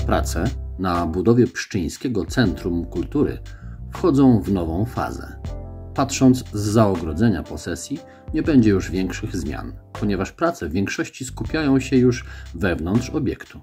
prace na budowie Pszczyńskiego Centrum Kultury wchodzą w nową fazę. Patrząc zza ogrodzenia posesji, nie będzie już większych zmian, ponieważ prace w większości skupiają się już wewnątrz obiektu.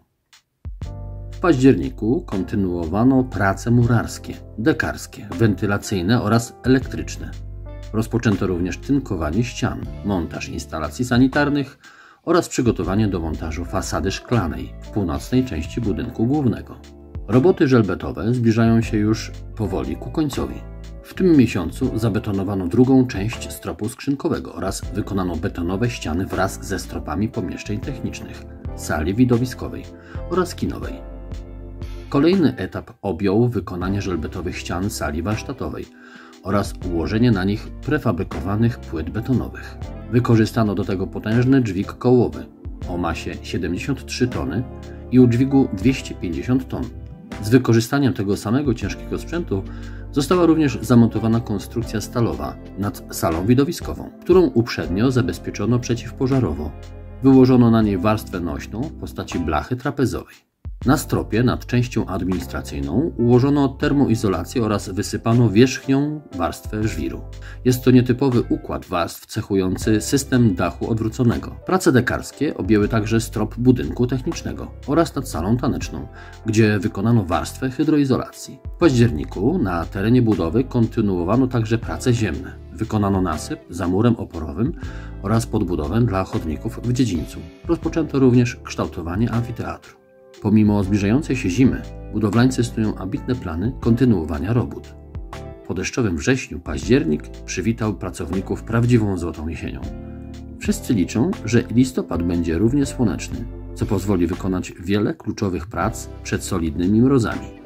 W październiku kontynuowano prace murarskie, dekarskie, wentylacyjne oraz elektryczne. Rozpoczęto również tynkowanie ścian, montaż instalacji sanitarnych oraz przygotowanie do montażu fasady szklanej w północnej części budynku głównego. Roboty żelbetowe zbliżają się już powoli ku końcowi. W tym miesiącu zabetonowano drugą część stropu skrzynkowego oraz wykonano betonowe ściany wraz ze stropami pomieszczeń technicznych, sali widowiskowej oraz kinowej. Kolejny etap objął wykonanie żelbetowych ścian sali warsztatowej oraz ułożenie na nich prefabrykowanych płyt betonowych. Wykorzystano do tego potężny dźwig kołowy o masie 73 tony i udźwigu 250 ton. Z wykorzystaniem tego samego ciężkiego sprzętu została również zamontowana konstrukcja stalowa nad salą widowiskową, którą uprzednio zabezpieczono przeciwpożarowo. Wyłożono na niej warstwę nośną w postaci blachy trapezowej. Na stropie nad częścią administracyjną ułożono termoizolację oraz wysypano wierzchnią warstwę żwiru. Jest to nietypowy układ warstw cechujący system dachu odwróconego. Prace dekarskie objęły także strop budynku technicznego oraz nad salą taneczną, gdzie wykonano warstwę hydroizolacji. W październiku na terenie budowy kontynuowano także prace ziemne. Wykonano nasyp za murem oporowym oraz podbudowę dla chodników w dziedzińcu. Rozpoczęto również kształtowanie amfiteatru. Pomimo zbliżającej się zimy, budowlańcy snują ambitne plany kontynuowania robót. Po deszczowym wrześniu październik przywitał pracowników prawdziwą złotą jesienią. Wszyscy liczą, że listopad będzie równie słoneczny, co pozwoli wykonać wiele kluczowych prac przed solidnymi mrozami.